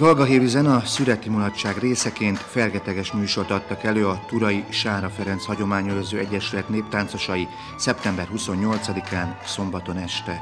Galgahévizen a szüreti mulatság részeként fergeteges műsort adtak elő a Turai Sára Ferenc Hagyományőrző Egyesület néptáncosai szeptember 28-án szombaton este.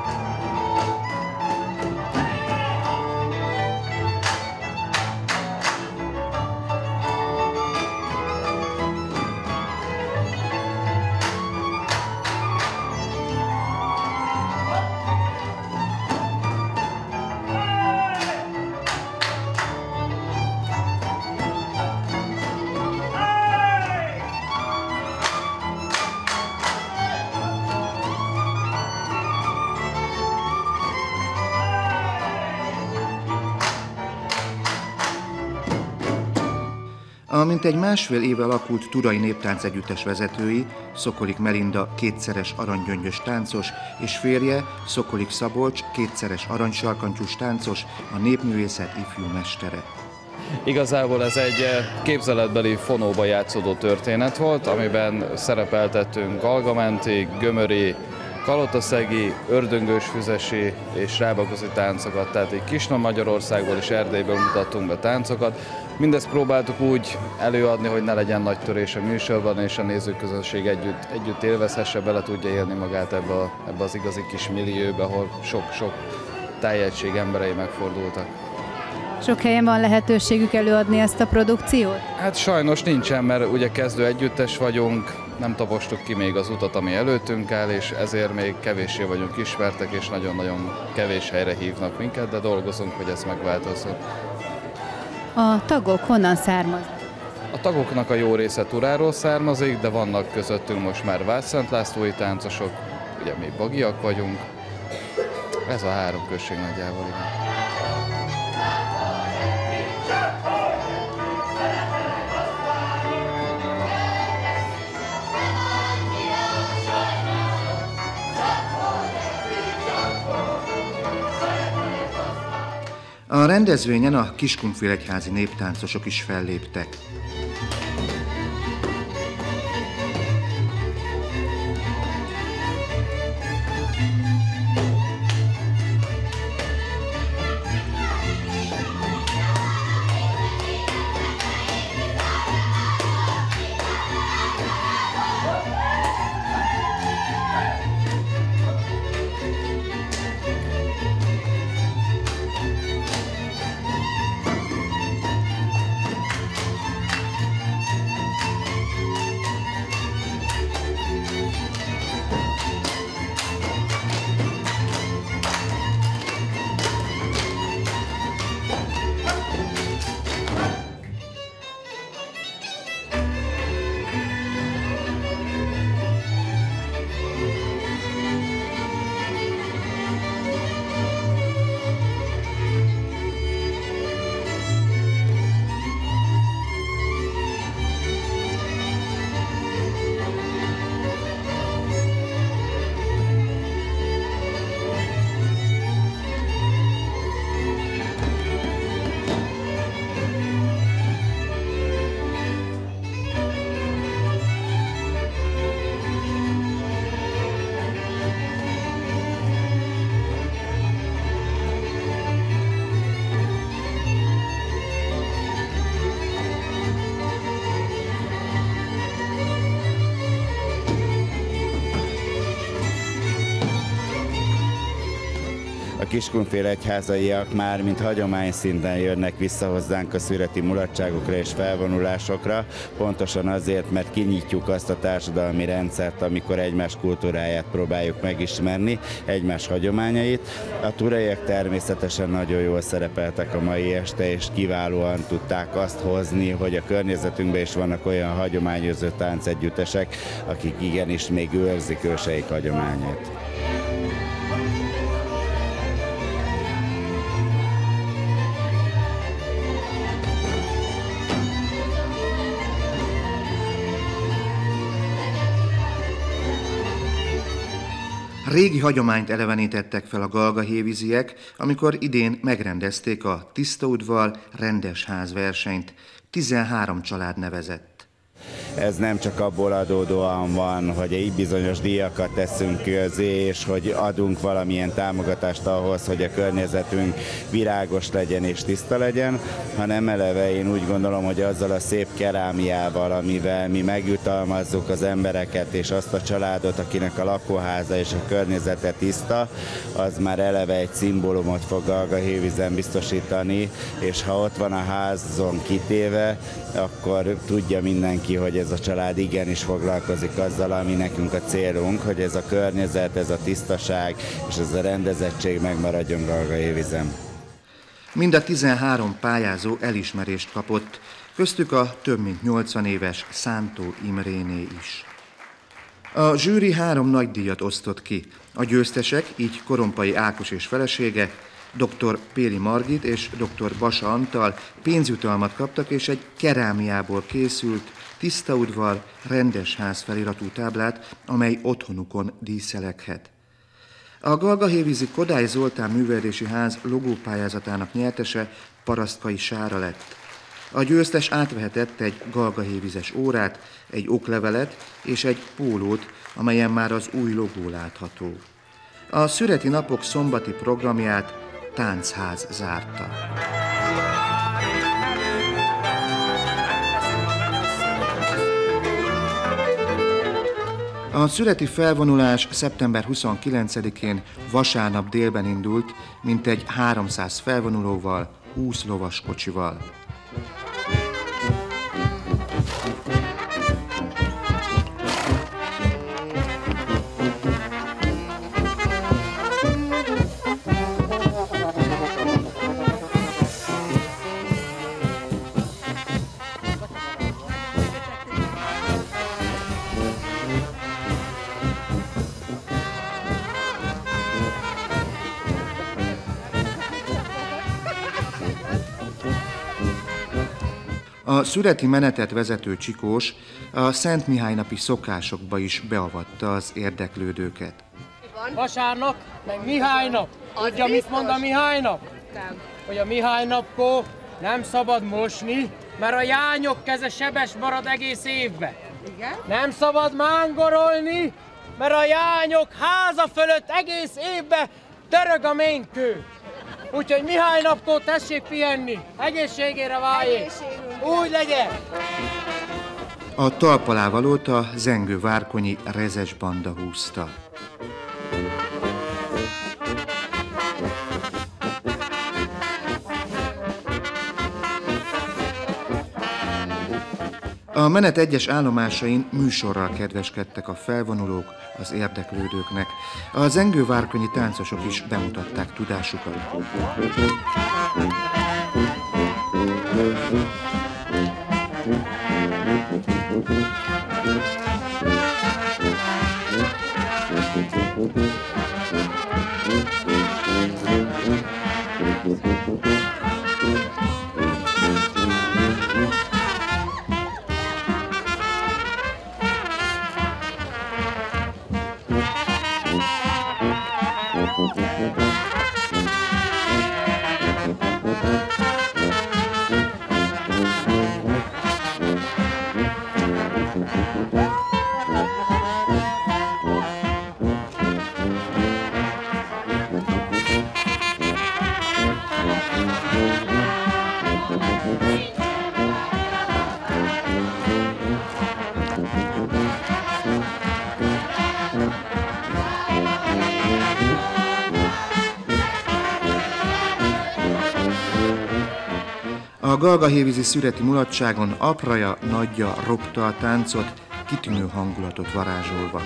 A mintegy másfél éve alakult Turai Néptánc Együttes vezetői, Szokolik Melinda kétszeres aranygyöngyös táncos, és férje, Szokolik Szabolcs kétszeres aranysarkantyús táncos, a népművészet ifjú mestere. Igazából ez egy képzeletbeli fonóba játszódó történet volt, amiben szerepeltettünk galgamenti, gömöri, kalotaszegi, ördöngősfüzesi és rábaközi táncokat, tehát így Kisna-Magyarországból és Erdélyből mutattunk be táncokat. Mindezt próbáltuk úgy előadni, hogy ne legyen nagy törés a műsorban, és a nézőközönség együtt élvezhesse, bele tudja élni magát ebbe az igazi kis millióbe, ahol sok tájegység emberei megfordultak. Sok helyen van lehetőségük előadni ezt a produkciót? Hát sajnos nincsen, mert ugye kezdő együttes vagyunk, nem tapostuk ki még az utat, ami előttünk áll, és ezért még kevéssé vagyunk ismertek, és nagyon-nagyon kevés helyre hívnak minket, de dolgozunk, hogy ez megváltozzon. A tagok honnan származnak? A tagoknak a jó része Turáról származik, de vannak közöttünk most már Vácszentlászlói táncosok, ugye mi bagiak vagyunk. Ez a három község nagyjából, igen. A rendezvényen a kiskunfélegyházi néptáncosok is felléptek. A kiskunfélegyházaiak már mint hagyomány szinten jönnek vissza hozzánk a szüreti mulatságokra és felvonulásokra, pontosan azért, mert kinyitjuk azt a társadalmi rendszert, amikor egymás kultúráját próbáljuk megismerni, egymás hagyományait. A turaiak természetesen nagyon jól szerepeltek a mai este, és kiválóan tudták azt hozni, hogy a környezetünkben is vannak olyan hagyományőrző táncegyüttesek, akik igenis még őrzik őseik hagyományait. Régi hagyományt elevenítettek fel a galgahéviziek, amikor idén megrendezték a Tisztaudvar rendes ház versenyt. 13 család nevezett. Ez nem csak abból adódóan van, hogy így bizonyos díjakat teszünk közé, és hogy adunk valamilyen támogatást ahhoz, hogy a környezetünk virágos legyen és tiszta legyen, hanem eleve én úgy gondolom, hogy azzal a szép kerámiával, amivel mi megjutalmazzuk az embereket és azt a családot, akinek a lakóháza és a környezete tiszta, az már eleve egy szimbólumot fog Galgahévízen biztosítani, és ha ott van a házon kitéve, akkor tudja mindenki, hogy ez a család igenis foglalkozik azzal, ami nekünk a célunk, hogy ez a környezet, ez a tisztaság és ez a rendezettség megmaradjon Galgahévízen. Mind a 13 pályázó elismerést kapott, köztük a több mint 80 éves Szántó Imréné is. A zsűri 3 nagy díjat osztott ki. A győztesek, így Korompai Ákos és felesége, dr. Péli Margit és dr. Basa Antal pénzjutalmat kaptak, és egy kerámiából készült, tiszta udvar, rendes ház feliratú táblát, amely otthonukon díszeleghet. A Galgahévízi Kodály Zoltán Művelődési Ház logópályázatának nyertese Parasztkai Sára lett. A győztes átvehetett egy galgahévízes órát, egy oklevelet és egy pólót, amelyen már az új logó látható. A szüreti napok szombati programját táncház zárta. A szüreti felvonulás szeptember 29-én vasárnap délben indult, mintegy 300 felvonulóval, 20 lovaskocsival. A szüreti menetet vezető Csikós a Szent Mihály napi szokásokba is beavatta az érdeklődőket. Vasárnap, meg Mihály nap. Tudja, mit mond a Mihály nap? Nem. Hogy a Mihály napkor nem szabad mosni, mert a jányok keze sebes marad egész évben. Igen? Nem szabad mángorolni, mert a jányok háza fölött egész évben törög a ménkő. Úgyhogy Mihály napkor tessék pihenni, egészségére váljék. Úgy legyen! A talp alá valót a zengő várkonyi rezes banda húzta. A menet egyes állomásain műsorral kedveskedtek a felvonulók az érdeklődőknek. A zengővárkonyi táncosok is bemutatták tudásukat. A galgahévízi szüreti mulatságon apraja, nagyja ropta a táncot, kitűnő hangulatot varázsolva.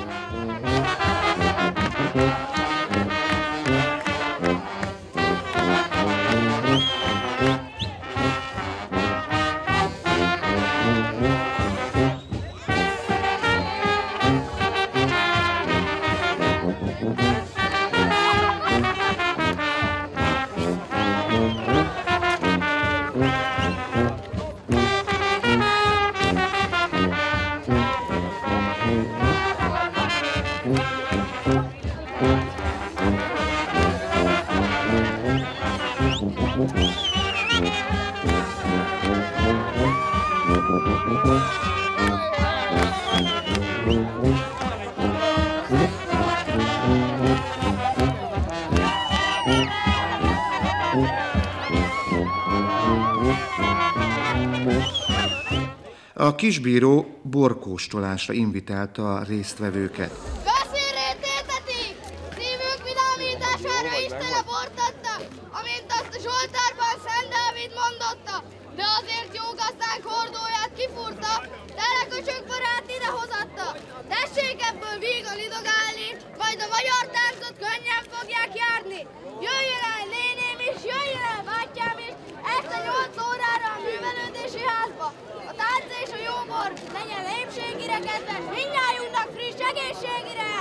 A kisbíró borkóstolásra invitálta a résztvevőket. Beszélét értetik! Szívünk vidámítására Isten a bort adta, amint azt a Zsoltárban Szent Dávid mondotta, de azért jó gazdánk hordóját kifúrta, teleköcsök barát idehozatta. Tessék ebből vígan lidogálni, majd a magyar táncot könnyen fogják járni. Jöjjön el néném is, jöjjön el bátyám is, este 8 órára a művelődési házba. A tánc és a jó bor legyen épségire kedves, mindnyájunknak friss egészségire!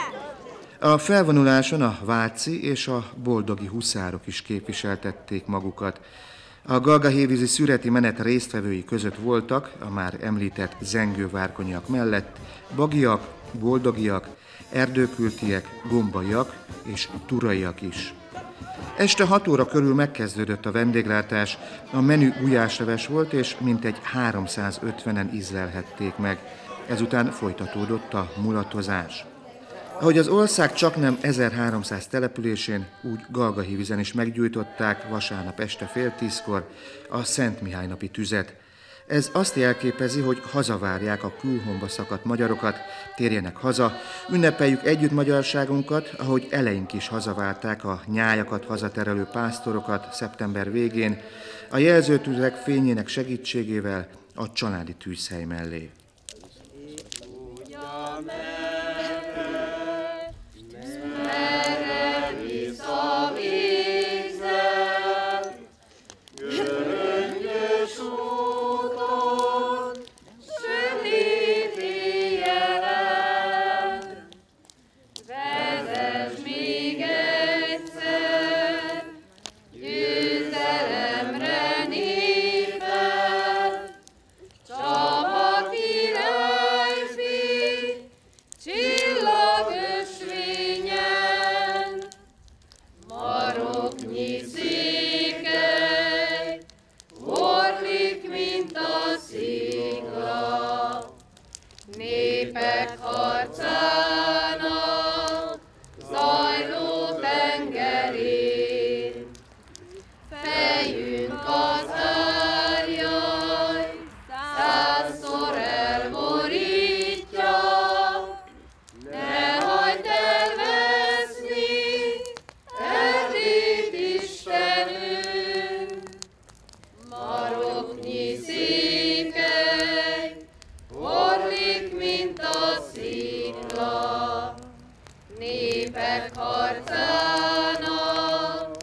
A felvonuláson a váci és a boldogi huszárok is képviseltették magukat. A galgahévízi szüreti menet résztvevői között voltak a már említett zengővárkonyak mellett bagiak, boldogiak, erdőkültiek, gombaiak és turaiak is. Este 6 óra körül megkezdődött a vendéglátás, a menü gulyásleves volt, és mintegy 350-en ízlelhették meg. Ezután folytatódott a mulatozás. Ahogy az ország csaknem 1300 településén, úgy Galgahévízen is meggyújtották vasárnap este fél 10-kor a Szent Mihály napi tüzet. Ez azt jelképezi, hogy hazavárják a külhomba szakadt magyarokat, térjenek haza, ünnepeljük együtt magyarságunkat, ahogy eleink is hazavárták a nyájakat hazaterelő pásztorokat szeptember végén, a jelzőtüzek fényének segítségével a családi tűzhely mellé.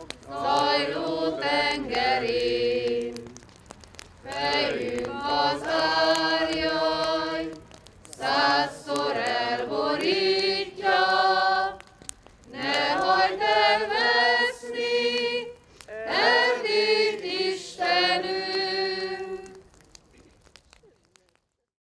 Fejünk az